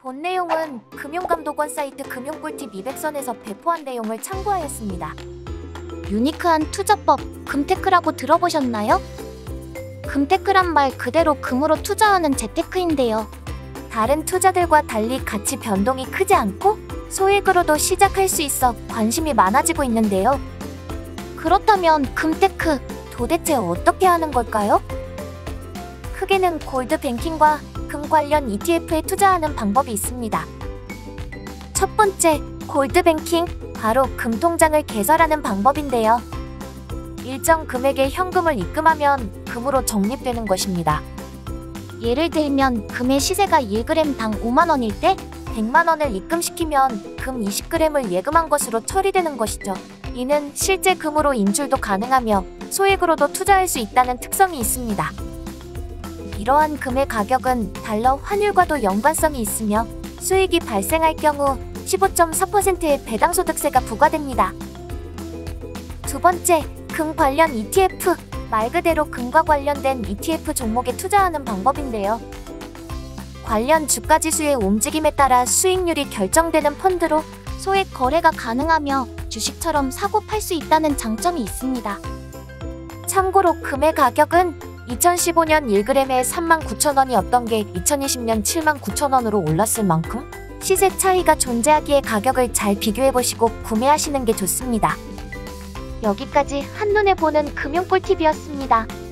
본 내용은 금융감독원 사이트 금융꿀팁 200선에서 배포한 내용을 참고하였습니다. 유니크한 투자법, 금테크라고 들어보셨나요? 금테크란 말 그대로 금으로 투자하는 재테크인데요. 다른 투자들과 달리 가치 변동이 크지 않고 소액으로도 시작할 수 있어 관심이 많아지고 있는데요. 그렇다면 금테크, 도대체 어떻게 하는 걸까요? 크게는 골드 뱅킹과 금 관련 ETF에 투자하는 방법이 있습니다. 첫 번째, 골드 뱅킹, 바로 금 통장을 개설하는 방법인데요. 일정 금액의 현금을 입금하면 금으로 적립되는 것입니다. 예를 들면 금의 시세가 1g당 5만원일 때 100만원을 입금시키면 금 20g을 예금한 것으로 처리되는 것이죠. 이는 실제 금으로 인출도 가능하며 소액으로도 투자할 수 있다는 특성이 있습니다. 이러한 금의 가격은 달러 환율과도 연관성이 있으며 수익이 발생할 경우 15.4%의 배당소득세가 부과됩니다. 두 번째, 금 관련 ETF, 말 그대로 금과 관련된 ETF 종목에 투자하는 방법인데요. 관련 주가지수의 움직임에 따라 수익률이 결정되는 펀드로 소액 거래가 가능하며 주식처럼 사고 팔 수 있다는 장점이 있습니다. 참고로 금의 가격은 2015년 1g에 39,000원이었던 게 2020년 79,000원으로 올랐을 만큼 시세 차이가 존재하기에 가격을 잘 비교해보시고 구매하시는 게 좋습니다. 여기까지 한눈에 보는 금융꿀팁이었습니다.